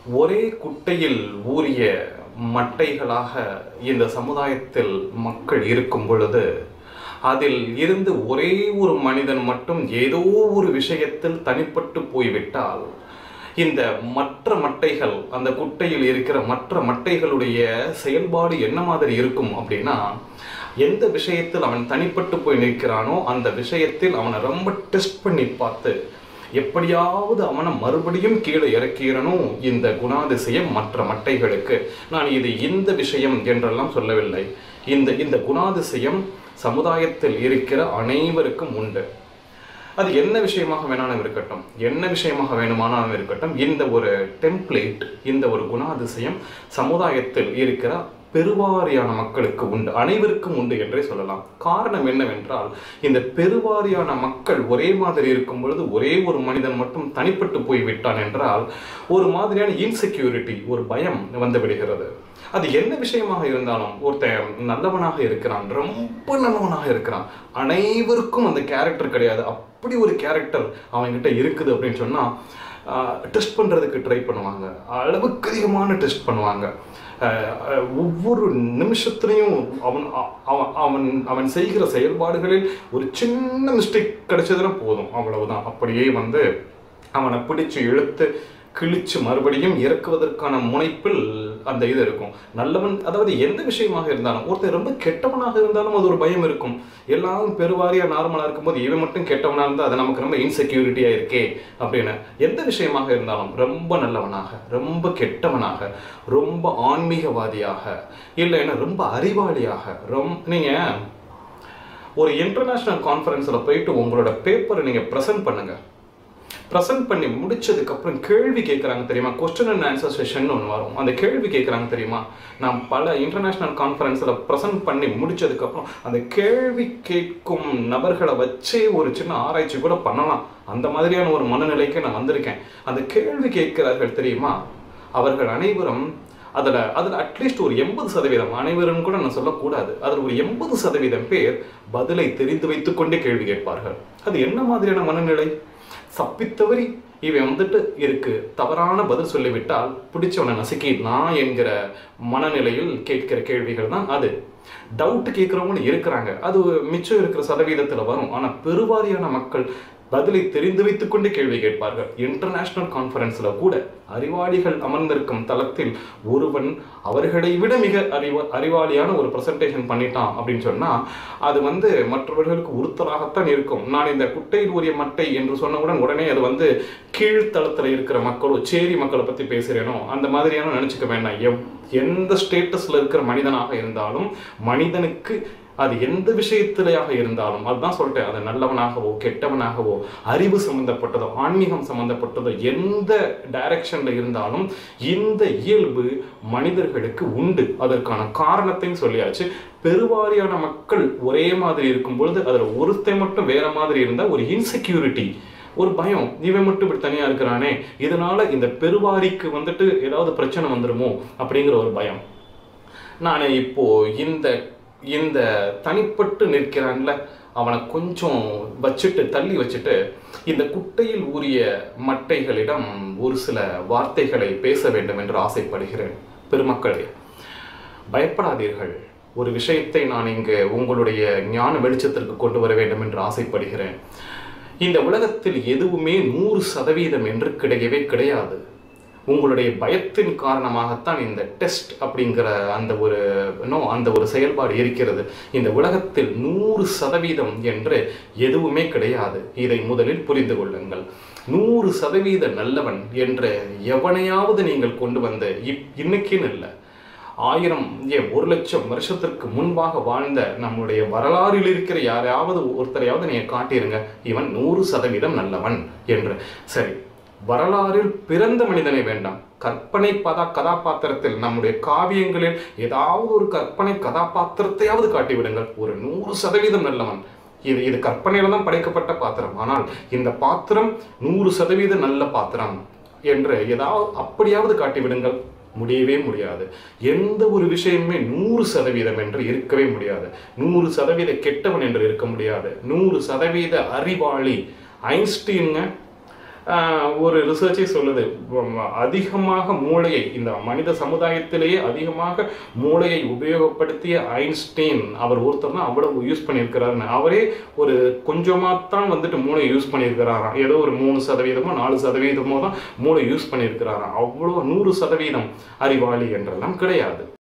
ஒரே குட்டையில் ஊறிய மட்டைகளாக இந்த சமுதாயத்தில் மக்கள் இருக்கும் பொழுது அதில் இருந்து ஒரே ஒரு மனிதன் மட்டும் ஏதோ ஒரு விஷயத்தில் தனிப்பட்டு போய்விட்டால் இந்த மற்ற மட்டைகள், அந்த குட்டையில் இருக்கிற மற்ற மட்டைகளுடைய செயல்பாடு என்ன மாதிரி இருக்கும் அப்படின்னா, எந்த விஷயத்தில் அவன் தனிப்பட்டு போய் நிற்கிறானோ அந்த விஷயத்தில் அவனை ரொம்ப டெஸ்ட் பண்ணி பார்த்து எப்படியாவது அவனை மறுபடியும் கீழே இறக்கிறனும் இந்த குணாதிசயம் மற்ற மட்டைகளுக்கு. நான் இது இந்த விஷயம் என்றெல்லாம் சொல்லவில்லை. இந்த குணாதிசயம் சமுதாயத்தில் இருக்கிற அனைவருக்கும் உண்டு. அது என்ன விஷயமாக வேணாலும் இருக்கட்டும், என்ன விஷயமாக வேணுமானாலும் இருக்கட்டும், இந்த ஒரு டெம்ப்ளேட், இந்த ஒரு குணாதிசயம் சமுதாயத்தில் இருக்கிற பெருவாரியான மக்களுக்கு உண்டு, அனைவருக்கும் உண்டு என்றே சொல்லலாம். காரணம் என்னவென்றால், இந்த பெருவாரியான மக்கள் ஒரே மாதிரி இருக்கும் பொழுது ஒரே ஒரு மனிதன் மட்டும் தனிப்பட்டு போய்விட்டான் என்றால் ஒரு மாதிரியான இன்செக்யூரிட்டி, ஒரு பயம் வந்து விடுகிறது. அது என்ன விஷயமாக இருந்தாலும், ஒருத்தன் நல்லவனாக இருக்கிறான், ரொம்ப நல்லவனாக இருக்கிறான், அனைவருக்கும் அந்த கேரக்டர் கிடையாது, அப்படி ஒரு கேரக்டர் அவன்கிட்ட இருக்குது அப்படின்னு சொன்னால் டெஸ்ட் பண்ணுறதுக்கு ட்ரை பண்ணுவாங்க, அளவுக்கு அதிகமான டெஸ்ட் பண்ணுவாங்க. ஒவ்வொரு நிமிஷத்துலையும் அவன் செய்கிற செயல்பாடுகளில் ஒரு சின்ன மிஸ்டேக் கிடைச்சதுன்னா போதும், அவ்வளவுதான். அப்படியே வந்து அவனை பிடிச்சு இழுத்து கிழிச்சு மறுபடியும் இறக்குவதற்கான முனைப்பில் அந்த இது இருக்கும். நல்லவன், அதாவது எந்த விஷயமாக இருந்தாலும், ஒருத்தர் ரொம்ப கெட்டவனாக இருந்தாலும் அது ஒரு பயம் இருக்கும். எல்லாரும் பெருவாரியாக நார்மலாக இருக்கும்போது இவன் மட்டும் கெட்டவனாக இருந்தால் அது நமக்கு ரொம்ப இன்செக்யூரிட்டியாக இருக்கே அப்படின்னு. எந்த விஷயமாக இருந்தாலும் ரொம்ப நல்லவனாக, ரொம்ப கெட்டவனாக, ரொம்ப ஆன்மீகவாதியாக, இல்லைன்னா ரொம்ப அறிவாளியாக, நீங்கள் ஒரு இன்டர்நேஷ்னல் கான்ஃபரன்ஸில் போயிட்டு உங்களோட பேப்பரை நீங்கள் ப்ரெசென்ட் பண்ணுங்கள். ப்ரெசென்ட் பண்ணி முடிச்சதுக்கப்புறம் கேள்வி கேட்குறாங்க தெரியுமா, கொஸ்டின் அண்ட் ஆன்சர் செஷன் ஒன்று வரும். அந்த கேள்வி கேட்குறாங்க தெரியுமா. நான் பல இன்டர்நேஷ்னல் கான்ஃபரன்ஸில் ப்ரெசென்ட் பண்ணி முடிச்சதுக்கப்புறம் அந்த கேள்வி கேட்கும் நபர்களை வச்சே ஒரு சின்ன ஆராய்ச்சி கூட பண்ணலாம். அந்த மாதிரியான ஒரு மனநிலைக்கு நான் வந்திருக்கேன். அந்த கேள்வி கேட்கிறார்கள் தெரியுமா, அவர்கள் அனைவரும் அதில் அட்லீஸ்ட் ஒரு 80%, அனைவரும் கூட நான் சொல்லக்கூடாது, அதில் ஒரு 80% பேர் பதிலை தெரிந்து வைத்துக்கொண்டே கேள்வி கேட்பார்கள். அது என்ன மாதிரியான மனநிலை? சப்பித்தவரி இவன் வந்துட்டு இருக்கு, தவறான பதில் சொல்லிவிட்டால் பிடிச்சவனை நசுக்கிடலாம் என்கிற மனநிலையில் கேட்கிற கேள்விகள் தான் அது. டவுட் கேட்குறவங்க இருக்கிறாங்க, அது மிச்சம் இருக்கிற சதவீதத்தில் வரும். ஆனால் பெருவாரியான மக்கள் பதிலை தெரிந்து வைத்துக்கொண்டு கேள்வி கேட்பார்கள். இன்டர்நேஷ்னல் கான்ஃபரன்ஸில் கூட அறிவாளிகள் அமர்ந்திருக்கும் தளத்தில் ஒருவன் அவர்களை விட மிக அறிவாளியான ஒரு ப்ரெசன்டேஷன் பண்ணிட்டான் அப்படின்னு சொன்னால் அது வந்து மற்றவர்களுக்கு உறுத்தலாகத்தான் இருக்கும். நான் இந்த குட்டையில் ஊறிய மட்டை என்று சொன்னவுடன் உடனே அது வந்து கீழ்த்தளத்தில் இருக்கிற மக்களோ சேரி மக்களை பற்றி பேசுகிறேனோ அந்த மாதிரியான நினச்சிக்க வேண்டாம். எந்த ஸ்டேட்டஸில் இருக்கிற மனிதனாக இருந்தாலும், மனிதனுக்கு அது எந்த விஷயத்திலேயாக இருந்தாலும், அதுதான் சொல்லிட்டேன், அது நல்லவனாகவோ கெட்டவனாகவோ, அறிவு சம்மந்தப்பட்டதோ ஆன்மீகம் சம்மந்தப்பட்டதோ, எந்த டைரக்ஷனில் இருந்தாலும் இந்த இயல்பு மனிதர்களுக்கு உண்டு. அதற்கான காரணத்தையும் சொல்லியாச்சு. பெருவாரியான மக்கள் ஒரே மாதிரி இருக்கும் பொழுது அதில் ஒருத்தன் மட்டும் வேற மாதிரி இருந்தால் ஒரு இன்செக்யூரிட்டி, ஒரு பயம், இவன் மட்டும் இப்படி தனியாக இருக்கிறானே, இதனால இந்த பெருவாரிக்கு வந்துட்டு ஏதாவது பிரச்சனை வந்துடுமோ அப்படிங்கிற ஒரு பயம். நான் இப்போ இந்த தனிப்பட்டு நிற்கிறான்ல அவனை கொஞ்சம் வச்சுட்டு தள்ளி வச்சுட்டு இந்த குட்டையில் ஊறிய மட்டைகளிடம் ஒரு சில வார்த்தைகளை பேச வேண்டும் என்று ஆசைப்படுகிறேன். பெருமக்களே, பயப்படாதீர்கள். ஒரு விஷயத்தை நான் இங்கு உங்களுடைய ஞான வெளிச்சத்திற்கு கொண்டு வர வேண்டும் என்று ஆசைப்படுகிறேன். இந்த உலகத்தில் எதுவுமே 100% என்று கிடையவே கிடையாது. உங்களுடைய பயத்தின் காரணமாகத்தான் இந்த டெஸ்ட் அப்படிங்கிற அந்த ஒரு செயல்பாடு இருக்கிறது. இந்த உலகத்தில் 100% என்று எதுவுமே கிடையாது. இதை முதலில் புரிந்து கொள்ளுங்கள். 100% நல்லவன் என்று எவனையாவது நீங்கள் கொண்டு வந்து இன்னைக்குன்னு இல்லை, 1000 1 லட்சம் வருஷத்திற்கு முன்பாக வாழ்ந்த நம்முடைய வரலாறில் இருக்கிற யாரையாவது ஒருத்தரையாவது நீங்கள் காட்டிருங்க, இவன் 100% நல்லவன் என்று. சரி, வரலாறில் பிறந்த மனிதனை வேண்டாம், கற்பனை கதாபாத்திரத்தில் நம்முடைய காவியங்களில் ஏதாவது ஒரு கற்பனை கதாபாத்திரத்தையாவது காட்டிவிடுங்கள், ஒரு 100% நல்லவன். இது கற்பனையில தான் படைக்கப்பட்ட பாத்திரம், ஆனால் இந்த பாத்திரம் 100% நல்ல பாத்திரம் என்று ஏதாவது அப்படியாவது காட்டிவிடுங்கள். முடியவே முடியாது. எந்த ஒரு விஷயமே 100% என்று இருக்கவே முடியாது. 100% கெட்டவன் என்று இருக்க முடியாது. 100% அறிவாளி ஐன்ஸ்டீனுங்க ஒரு ரிசர்ச்சே சொல்லுது, அதிகமாக மூளையை இந்த மனித சமுதாயத்திலேயே அதிகமாக மூளையை உபயோகப்படுத்திய ஐன்ஸ்டீன் அவர் ஒருத்தர் தான் அவ்வளவு யூஸ் பண்ணியிருக்கிறாருன்னு. அவரே ஒரு கொஞ்சமாக தான் வந்துட்டு மூளை யூஸ் பண்ணியிருக்கிறாராம். ஏதோ ஒரு 3% 4% தான் மூளை யூஸ் பண்ணியிருக்கிறாராம். அவ்வளோ 100% அறிவாளி என்றெல்லாம் கிடையாது.